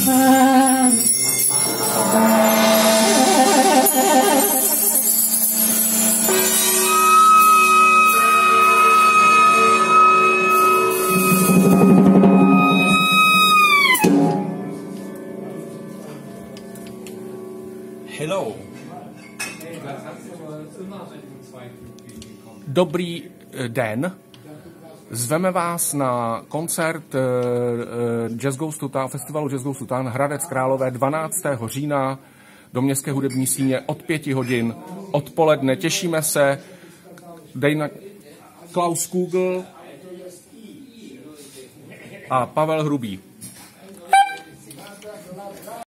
Hello. Dobrý den. Zveme vás na koncert Jazz Goes to Town, festivalu Jazz Goes to Town Hradec Králové 12. října do Městské hudební síně od 5 hodin odpoledne. Těšíme se. Klaus Kugel a Pavel Hrubý.